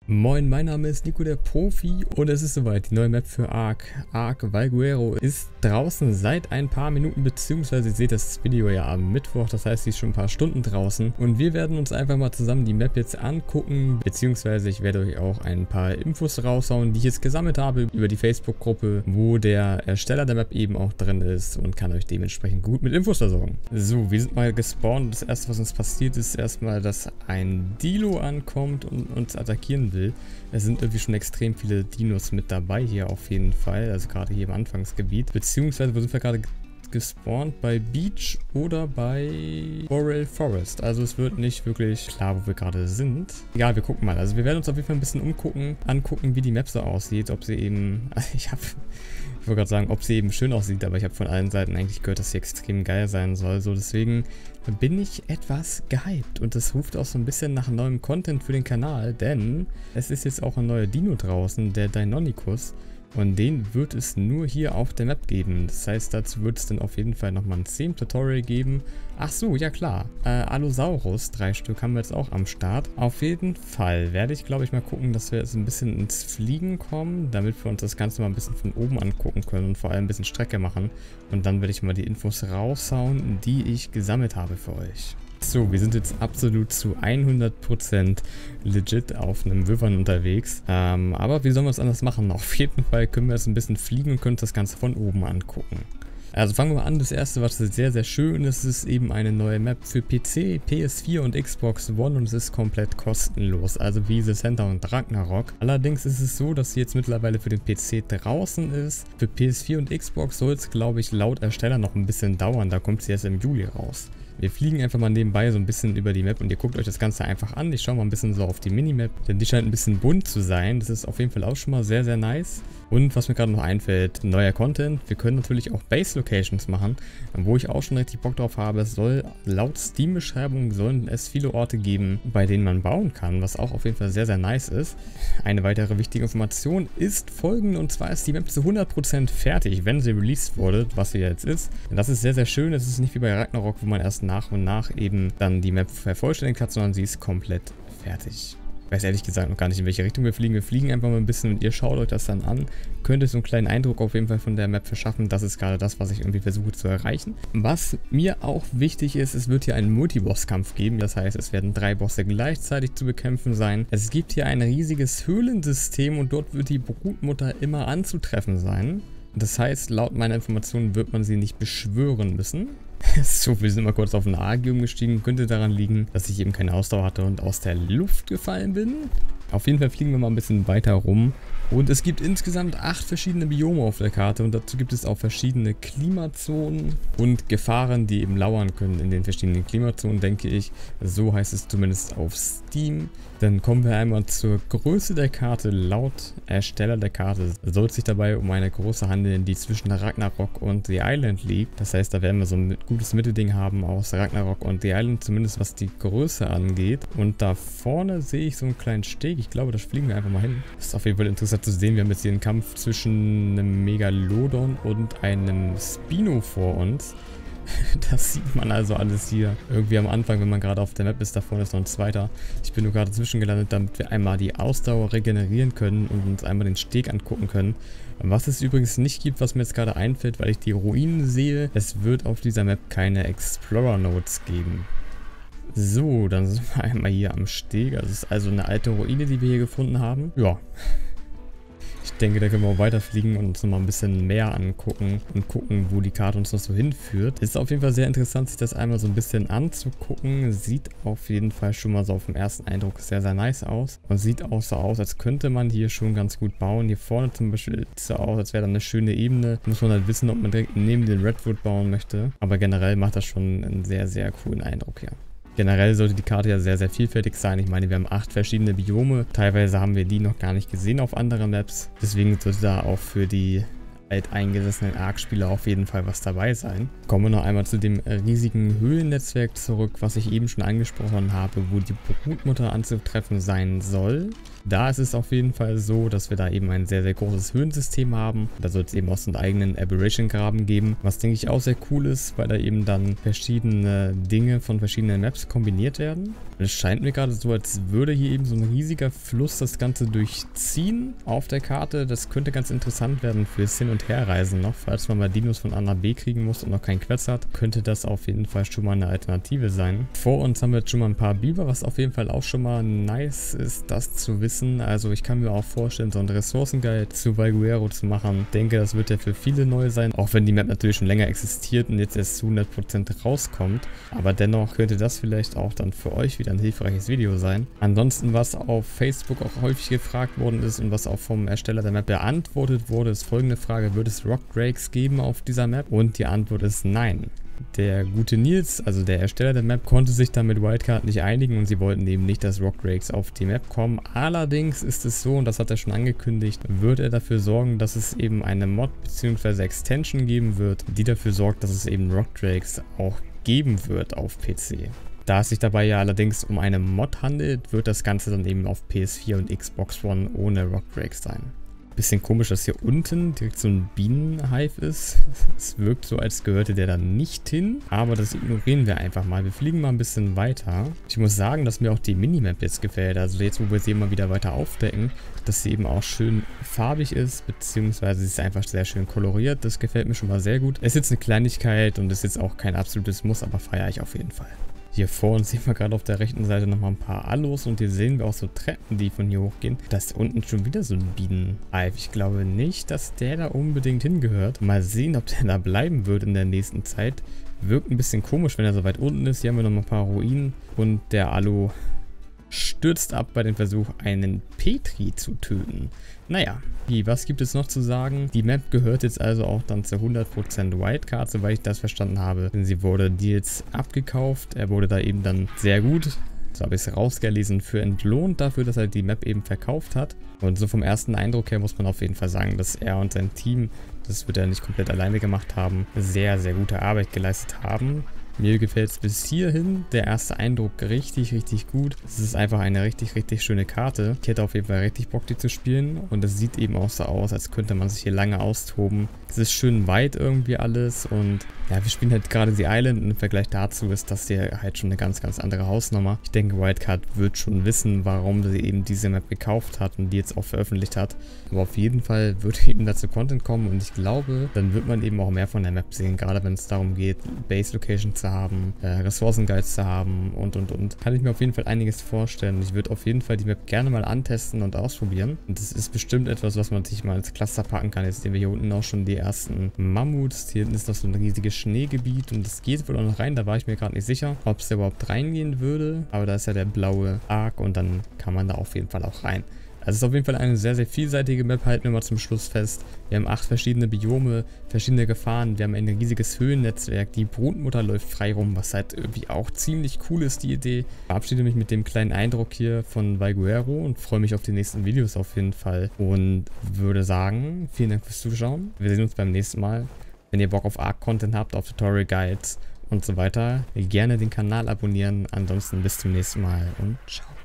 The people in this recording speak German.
Moin, mein Name ist Nico der Profi und es ist soweit. Die neue Map für Ark, Ark Valguero, ist draußen seit ein paar Minuten, beziehungsweise ihr seht das Video ja am Mittwoch, das heißt, sie ist schon ein paar Stunden draußen. Und wir werden uns einfach mal zusammen die Map jetzt angucken, beziehungsweise ich werde euch auch ein paar Infos raushauen, die ich jetzt gesammelt habe über die Facebook-Gruppe, wo der Ersteller der Map eben auch drin ist und kann euch dementsprechend gut mit Infos versorgen. So, wir sind mal gespawnt. Das erste, was uns passiert, ist erstmal, dass ein Dilo ankommt und uns attackieren will. Es sind irgendwie schon extrem viele Dinos mit dabei hier auf jeden Fall, also gerade hier im Anfangsgebiet. Beziehungsweise, wo sind wir gerade gespawnt? Bei Beach oder bei Boreal Forest. Also es wird nicht wirklich klar, wo wir gerade sind. Egal, wir gucken mal. Also wir werden uns auf jeden Fall ein bisschen angucken, wie die Map so aussieht. Ob sie eben, ich wollte gerade sagen, ob sie eben schön aussieht, aber ich habe von allen Seiten eigentlich gehört, dass sie extrem geil sein soll. So, deswegen bin ich etwas gehypt und das ruft auch so ein bisschen nach neuem Content für den Kanal, denn es ist jetzt auch ein neuer Dino draußen, der Deinonychus. Und den wird es nur hier auf der Map geben. Das heißt, dazu wird es dann auf jeden Fall nochmal ein Theme-Tutorial geben. Ach so, ja klar. Allosaurus, 3 Stück haben wir jetzt auch am Start. Auf jeden Fall werde ich, glaube ich, mal gucken, dass wir jetzt ein bisschen ins Fliegen kommen, damit wir uns das Ganze mal ein bisschen von oben angucken können und vor allem ein bisschen Strecke machen. Und dann werde ich mal die Infos raushauen, die ich gesammelt habe für euch. So, wir sind jetzt absolut zu 100% legit auf einem Wyvern unterwegs. Aber wie sollen wir es anders machen? Auf jeden Fall können wir jetzt ein bisschen fliegen und können uns das Ganze von oben angucken. Also fangen wir mal an. Das erste, was sehr, sehr schön ist, ist eben eine neue Map für PC, PS4 und Xbox One und es ist komplett kostenlos. Also wie The Center und Ragnarok. Allerdings ist es so, dass sie jetzt mittlerweile für den PC draußen ist. Für PS4 und Xbox soll es, glaube ich, laut Ersteller noch ein bisschen dauern. Da kommt sie erst im Juli raus. Wir fliegen einfach mal nebenbei so ein bisschen über die Map und ihr guckt euch das Ganze einfach an. Ich schaue mal ein bisschen so auf die Minimap, denn die scheint ein bisschen bunt zu sein. Das ist auf jeden Fall auch schon mal sehr, sehr nice. Und was mir gerade noch einfällt, neuer Content. Wir können natürlich auch Base Locations machen, wo ich auch schon richtig Bock drauf habe. Es soll laut Steam-Beschreibung sollen es viele Orte geben, bei denen man bauen kann, was auch auf jeden Fall sehr, sehr nice ist. Eine weitere wichtige Information ist folgende, und zwar ist die Map zu 100% fertig, wenn sie released wurde, was sie jetzt ist. Das ist sehr, sehr schön. Es ist nicht wie bei Ragnarok, wo man erst nach und nach eben dann die Map vervollständigt hat, sondern sie ist komplett fertig. Ich weiß ehrlich gesagt noch gar nicht, in welche Richtung wir fliegen. Wir fliegen einfach mal ein bisschen und ihr schaut euch das dann an. Könnt ihr so einen kleinen Eindruck auf jeden Fall von der Map verschaffen. Das ist gerade das, was ich irgendwie versuche zu erreichen. Was mir auch wichtig ist, es wird hier einen Multiboss-Kampf geben. Das heißt, es werden 3 Bosse gleichzeitig zu bekämpfen sein. Es gibt hier ein riesiges Höhlensystem und dort wird die Brutmutter immer anzutreffen sein. Das heißt, laut meiner Informationen wird man sie nicht beschwören müssen. So, wir sind mal kurz auf eine AG umgestiegen. Könnte daran liegen, dass ich eben keine Ausdauer hatte und aus der Luft gefallen bin. Auf jeden Fall fliegen wir mal ein bisschen weiter rum. Und es gibt insgesamt 8 verschiedene Biome auf der Karte und dazu gibt es auch verschiedene Klimazonen und Gefahren, die eben lauern können in den verschiedenen Klimazonen, denke ich. So heißt es zumindest auf Steam. Dann kommen wir einmal zur Größe der Karte. Laut Ersteller der Karte soll es sich dabei um eine Größe handeln, die zwischen Ragnarok und The Island liegt. Das heißt, da werden wir so ein gutes Mittelding haben aus Ragnarok und The Island, zumindest was die Größe angeht. Und da vorne sehe ich so einen kleinen Steg. Ich glaube, da fliegen wir einfach mal hin. Das ist auf jeden Fall interessant zu sehen. Wir haben jetzt hier einen Kampf zwischen einem Megalodon und einem Spino vor uns. Das sieht man also alles hier irgendwie am Anfang, wenn man gerade auf der Map ist. Da vorne ist noch ein zweiter. Ich bin nur gerade zwischengelandet, damit wir einmal die Ausdauer regenerieren können und uns einmal den Steg angucken können. Was es übrigens nicht gibt, was mir jetzt gerade einfällt, weil ich die Ruinen sehe, es wird auf dieser Map keine Explorer Nodes geben. So, dann sind wir einmal hier am Steg. Das ist also eine alte Ruine, die wir hier gefunden haben. Ja. Ich denke, da können wir auch weiterfliegen und uns nochmal ein bisschen mehr angucken und gucken, wo die Karte uns noch so hinführt. Ist auf jeden Fall sehr interessant, sich das einmal so ein bisschen anzugucken. Sieht auf jeden Fall schon mal so auf den ersten Eindruck sehr, sehr nice aus. Und sieht auch so aus, als könnte man hier schon ganz gut bauen. Hier vorne zum Beispiel sieht es so aus, als wäre da eine schöne Ebene. Muss man halt wissen, ob man direkt neben den Redwood bauen möchte. Aber generell macht das schon einen sehr, sehr coolen Eindruck hier. Generell sollte die Karte ja sehr, sehr vielfältig sein. Ich meine, wir haben 8 verschiedene Biome. Teilweise haben wir die noch gar nicht gesehen auf anderen Maps. Deswegen sollte da auch für die alteingesessenen Arc-Spieler auf jeden Fall was dabei sein. Kommen wir noch einmal zu dem riesigen Höhlennetzwerk zurück, was ich eben schon angesprochen habe, wo die Brutmutter anzutreffen sein soll. Da ist es auf jeden Fall so, dass wir da eben ein sehr, sehr großes Höhlensystem haben. Da soll es eben auch so einen eigenen Aberration-Graben geben, was denke ich auch sehr cool ist, weil da eben dann verschiedene Dinge von verschiedenen Maps kombiniert werden. Und es scheint mir gerade so, als würde hier eben so ein riesiger Fluss das Ganze durchziehen auf der Karte. Das könnte ganz interessant werden fürs Hin- und Herreisen noch. Falls man mal Dinos von A nach B kriegen muss und noch keinen Quetz hat, könnte das auf jeden Fall schon mal eine Alternative sein. Vor uns haben wir jetzt schon mal ein paar Biber, was auf jeden Fall auch schon mal nice ist, das zu wissen. Also ich kann mir auch vorstellen, so einen Ressourcenguide zu Valguero zu machen. Ich denke, das wird ja für viele neu sein, auch wenn die Map natürlich schon länger existiert und jetzt erst zu 100% rauskommt. Aber dennoch könnte das vielleicht auch dann für euch wieder ein hilfreiches Video sein. Ansonsten, was auf Facebook auch häufig gefragt worden ist und was auch vom Ersteller der Map beantwortet wurde, ist folgende Frage: Wird es Rock Drakes geben auf dieser Map? Und die Antwort ist nein. Der gute Nils, also der Ersteller der Map, konnte sich dann mit Wildcard nicht einigen und sie wollten eben nicht, dass Rock Drakes auf die Map kommen. Allerdings ist es so, und das hat er schon angekündigt, wird er dafür sorgen, dass es eben eine Mod bzw. Extension geben wird, die dafür sorgt, dass es eben Rock Drakes auch geben wird auf PC. Da es sich dabei ja allerdings um eine Mod handelt, wird das Ganze dann eben auf PS4 und Xbox One ohne Rock Drakes sein. Bisschen komisch, dass hier unten direkt so ein Bienenhive ist. Es wirkt so, als gehörte der da nicht hin. Aber das ignorieren wir einfach mal. Wir fliegen mal ein bisschen weiter. Ich muss sagen, dass mir auch die Minimap jetzt gefällt. Also jetzt, wo wir sie immer wieder weiter aufdecken, dass sie eben auch schön farbig ist. Beziehungsweise sie ist einfach sehr schön koloriert. Das gefällt mir schon mal sehr gut. Es ist jetzt eine Kleinigkeit und ist jetzt auch kein absolutes Muss, aber feiere ich auf jeden Fall. Hier vor uns sehen wir gerade auf der rechten Seite nochmal ein paar Allos und hier sehen wir auch so Treppen, die von hier hochgehen. Da ist unten schon wieder so ein Bienenhive. Ich glaube nicht, dass der da unbedingt hingehört. Mal sehen, ob der da bleiben wird in der nächsten Zeit. Wirkt ein bisschen komisch, wenn er so weit unten ist. Hier haben wir nochmal ein paar Ruinen und der Allo stürzt ab bei dem Versuch, einen Petri zu töten. Naja, was gibt es noch zu sagen? Die Map gehört jetzt also auch dann zu 100% Wildcard, soweit ich das verstanden habe. Denn sie wurde Deals abgekauft. Er wurde da eben dann sehr gut, so habe ich es rausgelesen, für entlohnt dafür, dass er die Map eben verkauft hat. Und so vom ersten Eindruck her muss man auf jeden Fall sagen, dass er und sein Team, das wird er nicht komplett alleine gemacht haben, sehr, sehr gute Arbeit geleistet haben. Mir gefällt es bis hierhin, der erste Eindruck richtig, richtig gut. Es ist einfach eine richtig, richtig schöne Karte. Ich hätte auf jeden Fall richtig Bock, die zu spielen. Und es sieht eben auch so aus, als könnte man sich hier lange austoben. Es ist schön weit irgendwie alles und ja, wir spielen halt gerade die Island und im Vergleich dazu ist das hier halt schon eine ganz, ganz andere Hausnummer. Ich denke, Wildcard wird schon wissen, warum sie eben diese Map gekauft hat und die jetzt auch veröffentlicht hat. Aber auf jeden Fall wird eben dazu Content kommen und ich glaube, dann wird man eben auch mehr von der Map sehen, gerade wenn es darum geht, Base Location zu haben, Ressourcenguides zu haben und. Kann ich mir auf jeden Fall einiges vorstellen. Ich würde auf jeden Fall die Map gerne mal antesten und ausprobieren. Und das ist bestimmt etwas, was man sich mal ins Cluster packen kann. Jetzt sehen wir hier unten auch schon die ersten Mammuts. Hier hinten ist noch so ein riesiges Schneegebiet und es geht wohl auch noch rein. Da war ich mir gerade nicht sicher, ob es da überhaupt reingehen würde. Aber da ist ja der blaue Arc und dann kann man da auf jeden Fall auch rein. Also es ist auf jeden Fall eine sehr, sehr vielseitige Map, halten wir mal zum Schluss fest. Wir haben 8 verschiedene Biome, verschiedene Gefahren, wir haben ein riesiges Höhennetzwerk, die Brutmutter läuft frei rum, was halt irgendwie auch ziemlich cool ist, die Idee. Ich verabschiede mich mit dem kleinen Eindruck hier von Valguero und freue mich auf die nächsten Videos auf jeden Fall. Und würde sagen, vielen Dank fürs Zuschauen, wir sehen uns beim nächsten Mal. Wenn ihr Bock auf Arc-Content habt, auf Tutorial Guides und so weiter, gerne den Kanal abonnieren. Ansonsten bis zum nächsten Mal und ciao.